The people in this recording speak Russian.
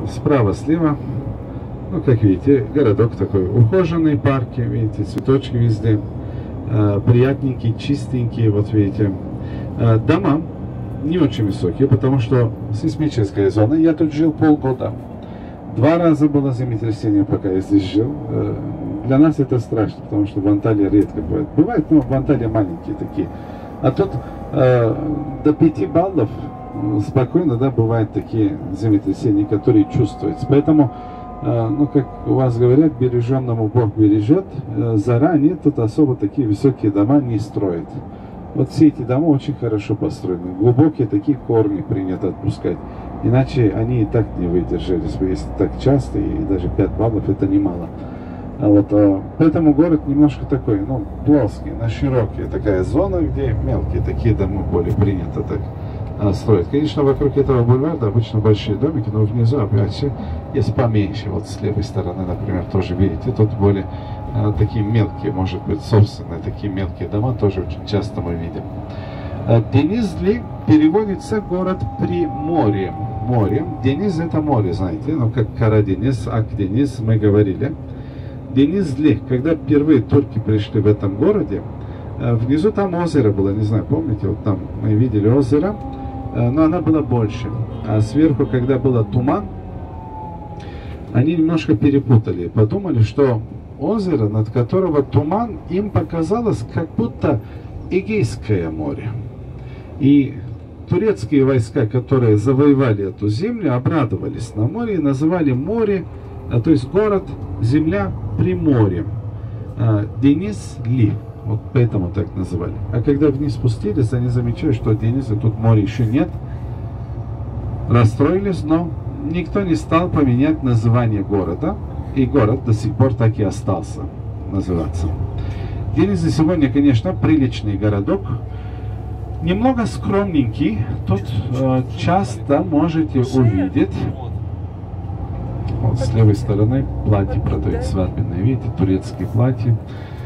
справа, слева, ну, как видите, городок такой, ухоженные парки, видите, цветочки везде, приятненькие, чистенькие, вот видите. Дома не очень высокие, потому что сейсмическая зона, я тут жил полгода. 2 раза было землетрясение, пока я здесь жил. Для нас это страшно, потому что в Анталии редко бывает. Бывает, но в Анталии маленькие такие. А тут до 5 баллов спокойно, да, бывают такие землетрясения, которые чувствуются. Поэтому, ну, как у вас говорят, береженному Бог бережет, заранее тут особо такие высокие дома не строят. Вот все эти дома очень хорошо построены, глубокие такие корни принято отпускать, иначе они и так не выдержались бы, если так часто, и даже 5 баллов это немало. Поэтому город немножко такой, ну, плоский, на широкий, такая зона, где мелкие такие дома более принято так строить. Конечно, вокруг этого бульвара обычно большие домики, но внизу опять же есть поменьше. Вот с левой стороны, например, тоже видите, тут более такие мелкие, может быть, собственные такие мелкие дома тоже очень часто мы видим. Денизли переводится город при море. Дениз это море, знаете, ну как Карадениз, Акдениз, мы говорили. Денизли, когда впервые турки пришли в этом городе, внизу там озеро было, не знаю, помните, вот там мы видели озеро, но она была больше. А сверху, когда был туман, они немножко перепутали, подумали, что озеро, над которого туман, им показалось как будто Эгейское море. И турецкие войска, которые завоевали эту землю, обрадовались на море и называли море, то есть город, земля Приморьем. Денизли, вот поэтому так называли. А когда вниз спустились, они замечают, что Дениза тут моря еще нет. Расстроились, но никто не стал поменять название города. И город до сих пор так и остался называться. Денизли сегодня, конечно, приличный городок. Немного скромненький. Тут часто можете увидеть. Вот с левой стороны платье продают свадебные, видите, турецкие платья.